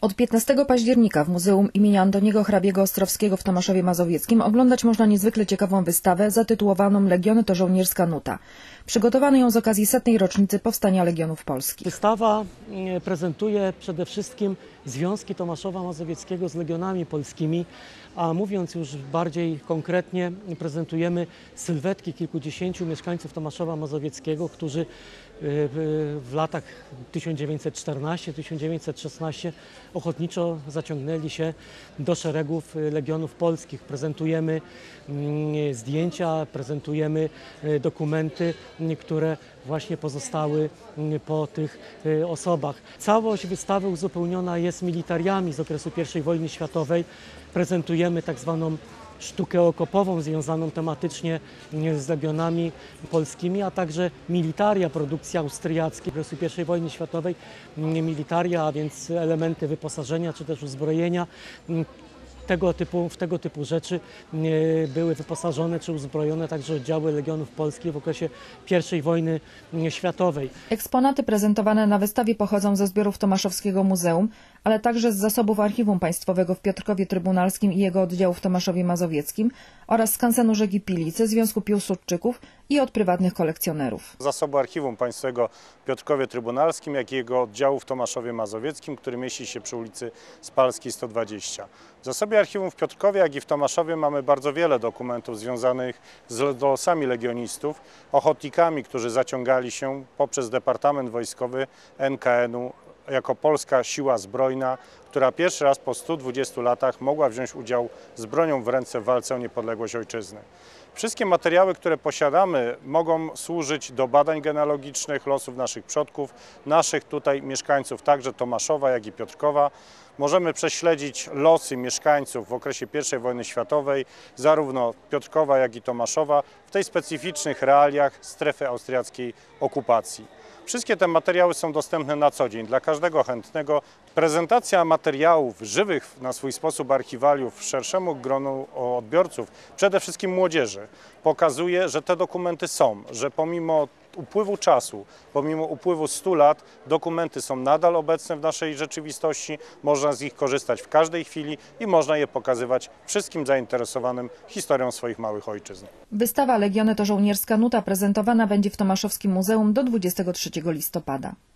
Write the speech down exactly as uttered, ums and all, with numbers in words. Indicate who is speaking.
Speaker 1: Od piętnastego października w Muzeum imienia Antoniego Hrabiego-Ostrowskiego w Tomaszowie Mazowieckim oglądać można niezwykle ciekawą wystawę zatytułowaną Legiony to żołnierska nuta. Przygotowano ją z okazji setnej rocznicy powstania Legionów Polskich.
Speaker 2: Wystawa prezentuje przede wszystkim związki Tomaszowa Mazowieckiego z Legionami Polskimi, a mówiąc już bardziej konkretnie, prezentujemy sylwetki kilkudziesięciu mieszkańców Tomaszowa Mazowieckiego, którzy w latach tysiąc dziewięćset czternastym do tysiąc dziewięćset szesnastego ochotniczo zaciągnęli się do szeregów Legionów Polskich. Prezentujemy zdjęcia, prezentujemy dokumenty, które właśnie pozostały po tych osobach. Całość wystawy uzupełniona jest militariami z okresu pierwszej wojny światowej. Prezentujemy tak zwaną sztukę okopową związaną tematycznie z Legionami Polskimi, a także militaria produkcji austriackiej z okresu pierwszej wojny światowej. Militaria, a więc elementy wyposażenia czy też uzbrojenia. Tego typu, w tego typu rzeczy były wyposażone czy uzbrojone także oddziały Legionów Polskich w okresie pierwszej wojny światowej.
Speaker 1: Eksponaty prezentowane na wystawie pochodzą ze zbiorów Tomaszowskiego Muzeum, ale także z zasobów Archiwum Państwowego w Piotrkowie Trybunalskim i jego oddziału w Tomaszowie Mazowieckim oraz skansenu rzeki Pilicy, Związku Piłsudczyków i od prywatnych kolekcjonerów.
Speaker 3: Zasobu Archiwum Państwowego w Piotrkowie Trybunalskim, jak i jego oddziału w Tomaszowie Mazowieckim, który mieści się przy ulicy Spalskiej sto dwadzieścia. W zasobie Archiwum w Piotrkowie, jak i w Tomaszowie mamy bardzo wiele dokumentów związanych z losami legionistów, ochotnikami, którzy zaciągali się poprzez Departament Wojskowy N K N u jako polska siła zbrojna, która pierwszy raz po stu dwudziestu latach mogła wziąć udział z bronią w ręce w walce o niepodległość ojczyzny. Wszystkie materiały, które posiadamy, mogą służyć do badań genealogicznych losów naszych przodków, naszych tutaj mieszkańców, także Tomaszowa, jak i Piotrkowa. Możemy prześledzić losy mieszkańców w okresie pierwszej wojny światowej, zarówno Piotrkowa, jak i Tomaszowa, w tej specyficznych realiach strefy austriackiej okupacji. Wszystkie te materiały są dostępne na co dzień dla każdego chętnego. Prezentacja materiałów żywych na swój sposób archiwaliów szerszemu gronu odbiorców, przede wszystkim młodzieży, pokazuje, że te dokumenty są, że pomimo upływu czasu, pomimo upływu stu lat, dokumenty są nadal obecne w naszej rzeczywistości, można z nich korzystać w każdej chwili i można je pokazywać wszystkim zainteresowanym historią swoich małych ojczyzn.
Speaker 1: Wystawa Legiony to żołnierska nuta prezentowana będzie w Tomaszowskim Muzeum do dwudziestego trzeciego listopada.